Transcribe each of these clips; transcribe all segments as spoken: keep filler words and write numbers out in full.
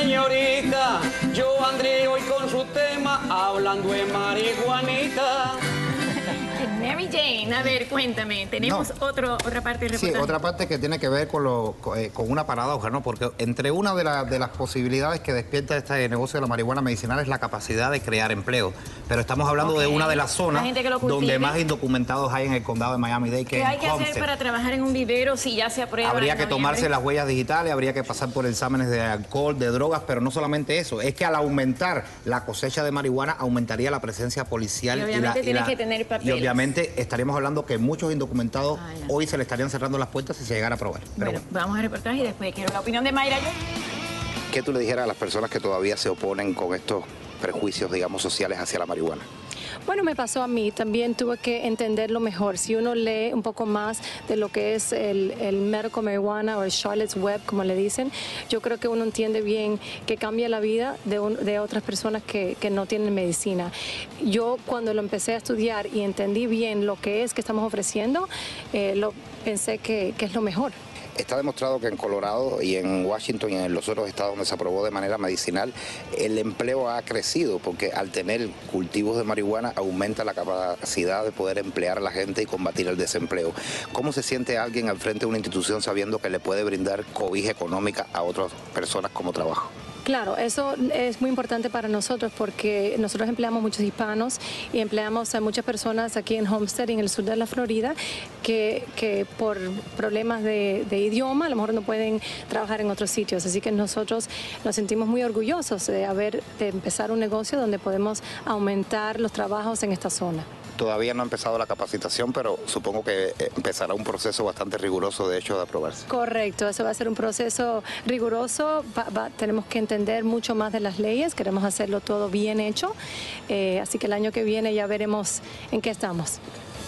señorita, yo andré hoy con su tema hablando de marihuanita. Mary Jane, a ver, cuéntame, tenemos no. otro, otra parte del reportaje. Sí, otra parte que tiene que ver con, lo, con, eh, con una paradoja, ¿no? Porque entre una de, la, de las posibilidades que despierta este negocio de la marihuana medicinal es la capacidad de crear empleo. Pero estamos hablando okay. de una de las zonas donde más indocumentados hay en el condado de Miami-Dade, que ¿Qué es hay que Homestead. hacer para trabajar en un vivero si ya se aprueba? Habría que tomarse las huellas digitales, habría que pasar por exámenes de alcohol, de drogas, pero no solamente eso, es que al aumentar la cosecha de marihuana aumentaría la presencia policial. Y obviamente y la, tienes y la, que tener papeles. Y obviamente estaríamos hablando que muchos indocumentados ah, hoy se le estarían cerrando las puertas si se llegara a aprobar. Pero bueno, bueno, vamos al reportaje y después quiero la opinión de Mayra. ¿Qué tú le dijeras a las personas que todavía se oponen con estos prejuicios, digamos, sociales hacia la marihuana? Bueno, me pasó a mí, también tuve que entenderlo mejor. Si uno lee un poco más de lo que es el, el medical marijuana o el Charlotte's Web, como le dicen, yo creo que uno entiende bien que cambia la vida de, un, de otras personas que, que no tienen medicina. Yo cuando lo empecé a estudiar y entendí bien lo que es que estamos ofreciendo, eh, lo, pensé que, que es lo mejor. Está demostrado que en Colorado y en Washington y en los otros estados donde se aprobó de manera medicinal, el empleo ha crecido porque al tener cultivos de marihuana aumenta la capacidad de poder emplear a la gente y combatir el desempleo. ¿Cómo se siente alguien al frente de una institución sabiendo que le puede brindar cobija económica a otras personas como trabajo? Claro, eso es muy importante para nosotros porque nosotros empleamos muchos hispanos y empleamos a muchas personas aquí en Homestead y en el sur de la Florida que, que por problemas de, de idioma a lo mejor no pueden trabajar en otros sitios. Así que nosotros nos sentimos muy orgullosos de haber de empezar un negocio donde podemos aumentar los trabajos en esta zona. Todavía no ha empezado la capacitación, pero supongo que empezará un proceso bastante riguroso, de hecho, de aprobarse. Correcto, eso va a ser un proceso riguroso. Va, va, tenemos que entender mucho más de las leyes, queremos hacerlo todo bien hecho, eh, así que el año que viene ya veremos en qué estamos.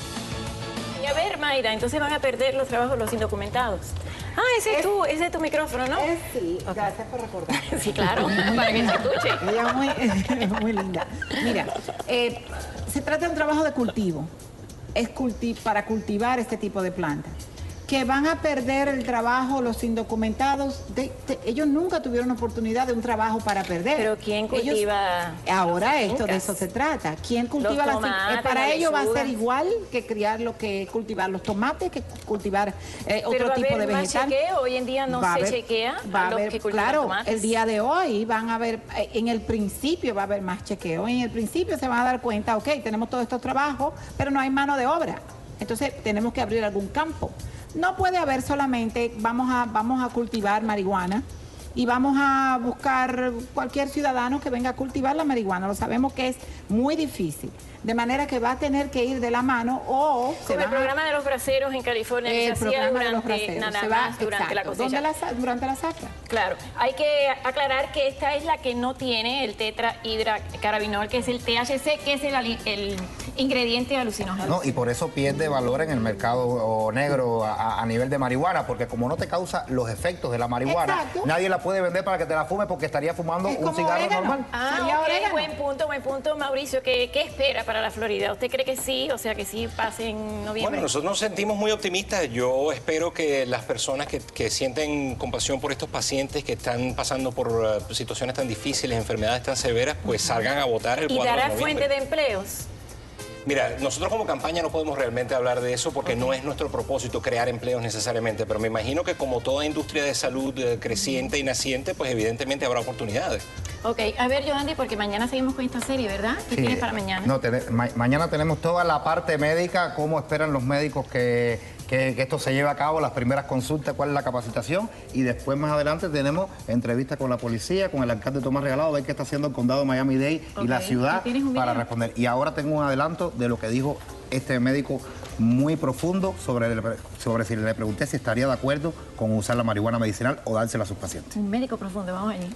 Y a ver, Mayra, entonces van a perder los trabajos los indocumentados. Ah, ese es, es tú, ese es tu micrófono, ¿no? Es, sí, okay. Gracias por recordar. Sí, claro, para que se escuche. Ella es muy, muy linda. Mira, eh, se trata de un trabajo de cultivo. Es culti para cultivar este tipo de plantas. Que van a perder el trabajo los indocumentados. De, de, ellos nunca tuvieron oportunidad de un trabajo para perder. Pero ¿quién cultiva? Ellos, ahora esto, de eso se trata. ¿Quién cultiva las eh, Para ellos va a ser igual que criar lo que cultivar los tomates, que cultivar eh, otro tipo de vegetal. Más chequeo, hoy en día no va se haber, chequea va a los haber, que cultivan claro, tomates. El día de hoy van a haber, en el principio va a haber más chequeo. En el principio se van a dar cuenta, ok, tenemos todos estos trabajos, pero no hay mano de obra. Entonces tenemos que abrir algún campo. No puede haber solamente, vamos a, vamos a cultivar marihuana y vamos a buscar cualquier ciudadano que venga a cultivar la marihuana. Lo sabemos que es muy difícil. De manera que va a tener que ir de la mano o... Como se el programa a, de los braceros en California que el se hacía durante, nada se más va, durante exacto, la cosecha. La, durante la saca. Claro. Hay que aclarar que esta es la que no tiene el tetrahidrocarabinol, que es el T H C, que es el, el ingrediente alucinógeno. No, y por eso pierde valor en el mercado negro a, a nivel de marihuana, porque como no te causa los efectos de la marihuana, exacto, nadie la puede vender para que te la fume porque estaría fumando un cigarro orégano normal. Ah, ok, buen punto, buen punto, Mauricio. ¿Qué, qué espera para la Florida? ¿Usted cree que sí? O sea, que sí pase en noviembre. Bueno, nosotros nos sentimos muy optimistas. Yo espero que las personas que, que sienten compasión por estos pacientes que están pasando por uh, situaciones tan difíciles, enfermedades tan severas, pues salgan a votar el cuatro de noviembre. ¿Y dará fuente de empleos? Mira, nosotros como campaña no podemos realmente hablar de eso porque okay, no es nuestro propósito crear empleos necesariamente, pero me imagino que como toda industria de salud eh, creciente y naciente, pues evidentemente habrá oportunidades. Ok, a ver, Yohandy, porque mañana seguimos con esta serie, ¿verdad? ¿Qué sí, tienes para mañana? No, te, ma mañana tenemos toda la parte médica, cómo esperan los médicos que, que, que esto se lleve a cabo, las primeras consultas, cuál es la capacitación, y después más adelante tenemos entrevistas con la policía, con el alcalde Tomás Regalado, ver qué está haciendo el condado de Miami-Dade okay, y la ciudad para responder. Y ahora tengo un adelanto de lo que dijo este médico muy profundo sobre, sobre si le pregunté si estaría de acuerdo con usar la marihuana medicinal o dársela a sus pacientes. Un médico profundo, vamos allí.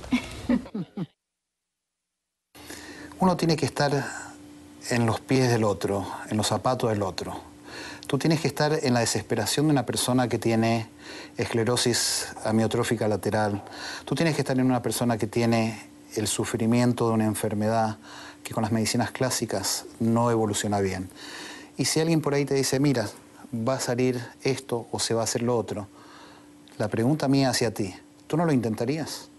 Uno tiene que estar en los pies del otro, en los zapatos del otro. Tú tienes que estar en la desesperación de una persona que tiene esclerosis amiotrófica lateral. Tú tienes que estar en una persona que tiene el sufrimiento de una enfermedad que con las medicinas clásicas no evoluciona bien. Y si alguien por ahí te dice, mira, va a salir esto o se va a hacer lo otro, la pregunta mía hacia ti, ¿tú no lo intentarías?